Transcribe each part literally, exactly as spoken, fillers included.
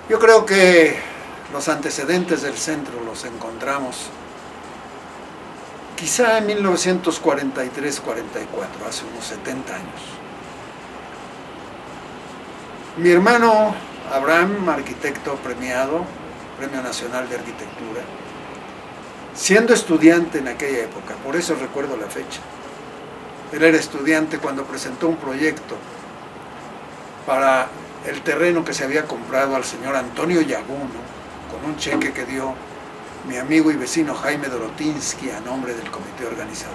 Yo creo que los antecedentes del centro los encontramos quizá en mil novecientos cuarenta y tres cuarenta y cuatro, hace unos setenta años. Mi hermano Abraham, arquitecto premiado, Premio Nacional de Arquitectura, siendo estudiante en aquella época, por eso recuerdo la fecha. Él era estudiante cuando presentó un proyecto para el terreno que se había comprado al señor Antonio Yaguno, con un cheque que dio mi amigo y vecino Jaime Dorotinsky a nombre del comité organizador.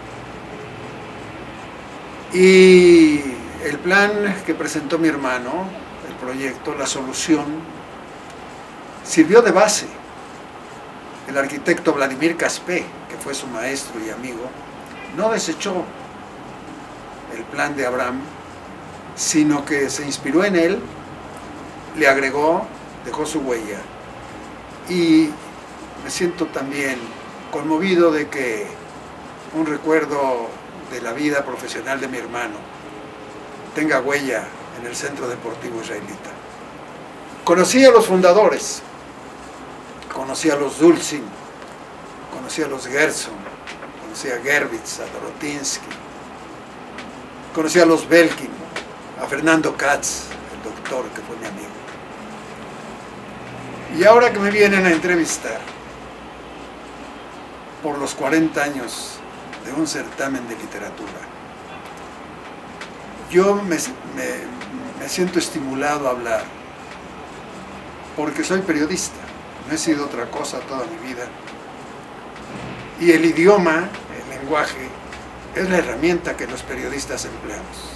Y el plan que presentó mi hermano, el proyecto, la solución, sirvió de base. El arquitecto Vladimir Caspé, que fue su maestro y amigo, no desechó el plan de Abraham, sino que se inspiró en él, le agregó, dejó su huella. Y me siento también conmovido de que un recuerdo de la vida profesional de mi hermano tenga huella en el Centro Deportivo Israelita. Conocí a los fundadores, conocí a los Dulcin, conocí a los Gerson, conocí a Gerbitz, a Dorotinsky, conocí a los Belkin, a Fernando Katz, el doctor que fue mi amigo. Y ahora que me vienen a entrevistar por los cuarenta años de un certamen de literatura, yo me, me, me siento estimulado a hablar, porque soy periodista, no he sido otra cosa toda mi vida. Y el idioma, el lenguaje, es la herramienta que los periodistas empleamos.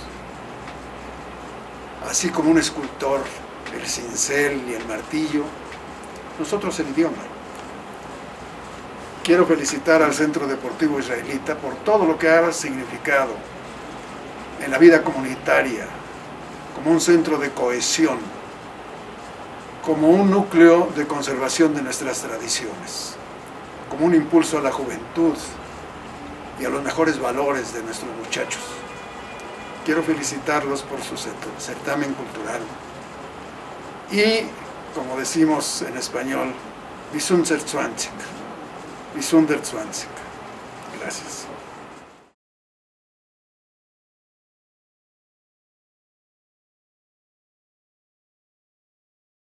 Así como un escultor, el cincel y el martillo, nosotros el idioma. Quiero felicitar al Centro Deportivo Israelita por todo lo que ha significado en la vida comunitaria, como un centro de cohesión, como un núcleo de conservación de nuestras tradiciones, como un impulso a la juventud y a los mejores valores de nuestros muchachos. Quiero felicitarlos por su certamen cultural y, como decimos en español, Bisunder zwanzig. Bisunder zwanzig. Gracias.